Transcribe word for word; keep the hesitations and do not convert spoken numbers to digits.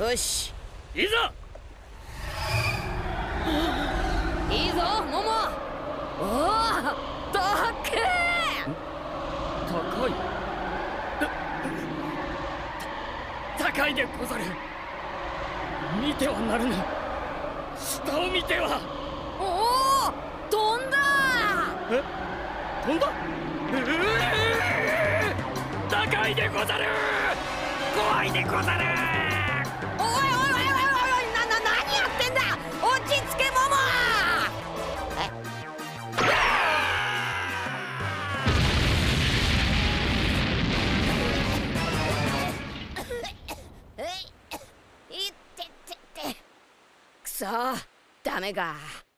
よし、 いざ。 いいぞモモ。おお、たっけー。 高い。た高いでござる。見てはなるな。下を見ては。 おお、飛んだ。 え、飛んだ。えー、高いでござる。怖いでござる。 おいおいおいおいおいおい、なな何やってんだ。落ち着けモモ。えいってってって。くそー、ダメか。